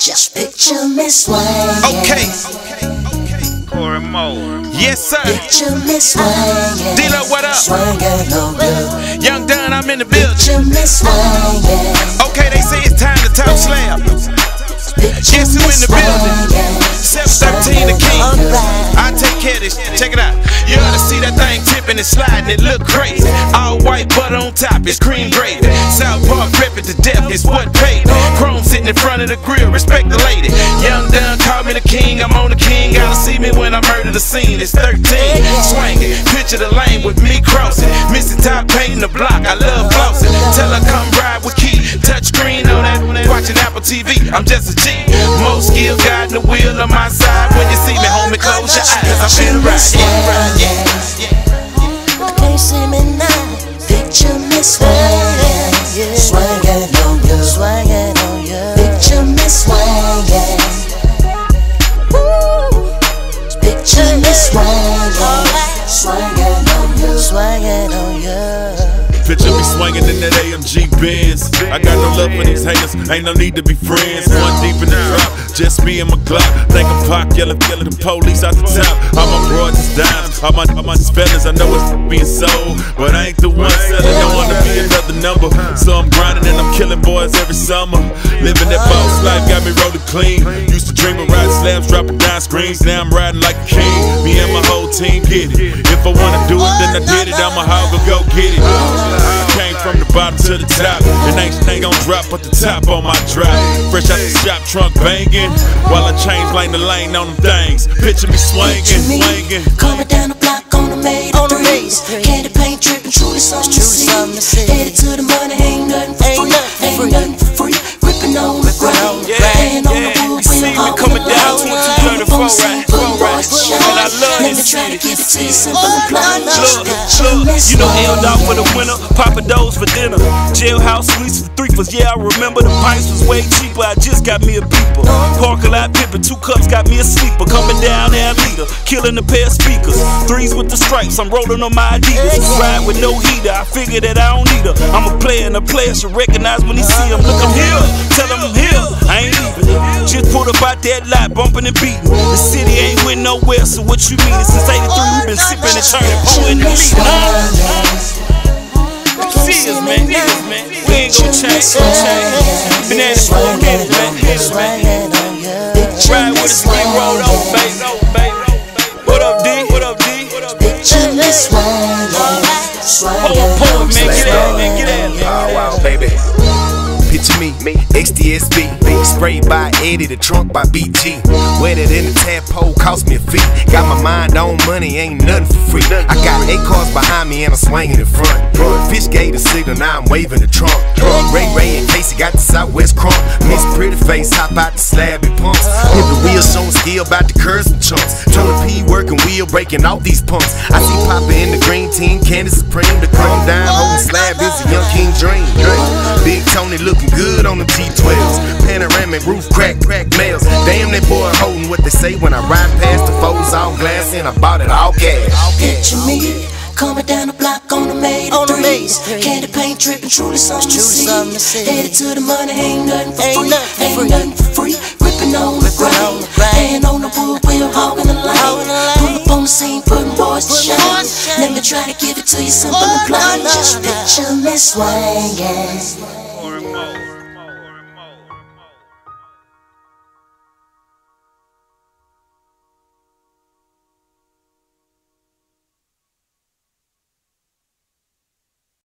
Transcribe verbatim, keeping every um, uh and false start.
Just picture me swinging. Okay. Corey Moore. Yes, sir. Picture me swinging. D-Lo, what up? Swinging on you. Young Dunn, I'm in the building. Picture me swinging. Okay, they say it's time to talk slab. Guess who in the building? seven thirteen the king. I take care of this. Check it out. You ought to see that thing tipping and sliding. It look crazy. All white butter on top. It's cream gravy. South Park rip it to death. It's what paid. Chrome sitting in front of the grill. Respect the lady. Young Dunn call me the king. I'm on the king. Gotta see me when I murder the scene. It's thirteen. Swinging. Picture the lane with me crossing. Missing top painting the block. I love flossing. Tell her come ride with Key. Touch screen on that. Watching Apple T V. I'm just a G. Most skill guiding the wheel on my side. When you see me, homie, close your eyes. I'm finna ride. Yeah, yeah. Can't see me now. Picture me swinging, swinging on you, swinging on you. Picture me swinging. Woo. Picture me swinging, swinging on you, swinging on you. Picture me swinging in that A M G Benz. I got no love for these haters, ain't no need to be friends. One deep in the drop, just me and my Glock. Think I'm Pac, yelling, yelling the police out the top. All my broads is dimes, all my, all my fellas, I know it's being sold, but I ain't the one selling, don't wanna be another number. So I'm grinding and I'm killing boys every summer. Living that boss life, got me rolling clean. Used to dream of riding slabs, dropping down screens. Now I'm riding like a king, me and my whole team get it. If I wanna do it, then I did it, I'm a hog, go get it. I came from the bottom to the top, and ain't, ain't gon' drop but the top on my drop. Fresh out the shop, trunk banging, while I change lane to lane on them things. Picture me swinging, swinging. Coming down the block on the made of threes. Candy paint dripping, truly something to see. Headed to the money, ain't nothing for free. Ain't nothing for free. Ripping on the ground, laying on the wood. You see me coming down twenty-two thirty-four, right? And I love this city. Look, look, you know L-Dog for the winter, Papa Do's for dinner, Jailhouse suites for threefers. Yeah, I remember the price was way cheaper. I just got me a beeper. Parker lot pippin', two cups got me a sleeper. Coming down there, leader, killing a pair of speakers. Threes with the stripes, I'm rolling on my Adidas. Ride with no heater, I figure that I don't need her. I'm a player and a player should recognize when he see him. Look, I'm here, tell him I'm here, I ain't leaving. Just pulled up out that lot, bumping and beating. The city ain't went nowhere, so what you mean? Since eighty-three, we've been sipping and turning, pulling and leading. See us, man, see us, man. We ain't gon' change, gon' change. Been at it for a minute, man. Ride with us, we rolled over, baby. What up, D? What up, D? Picture me swinging, swinging. Pull it, man. Get out, man. Get out, man. Wow, baby. Picture me, me, X D S B, sprayed by Eddie, the trunk by B G. Wetted in the tadpole, cost me a fee. Got my mind on money, ain't nothing for free. I got eight cars behind me and I'm swinging in front. Fish gave the signal, now I'm waving the trunk. Ray Ray and Casey got the Southwest crunk. Miss Pretty Face, hop out the slab and pumps. Hit the wheel, showing skill about the curves and chunks. Tony P working wheel, breaking out these pumps. I see Papa in the green team, Candy Supreme. The chrome down, holding slab is a young king dream. Big Tony looking good on the T twelves. Panoramic roof crack, crack nails. Damn, that boy holding what they say when I ride past the foes all glass and I bought it all cash. Picture me coming down the block on the made of threes. Candy paint dripping, truly something to see. Headed to the money, ain't nothing for free. Ain't nothing for free. Ripping on the ground, laying on the wood, wheel hogging the line. Pull up on the scene, putting boys to shine. Let me try to give it to you simple and plain. Just picture me swinging. Corey Moore.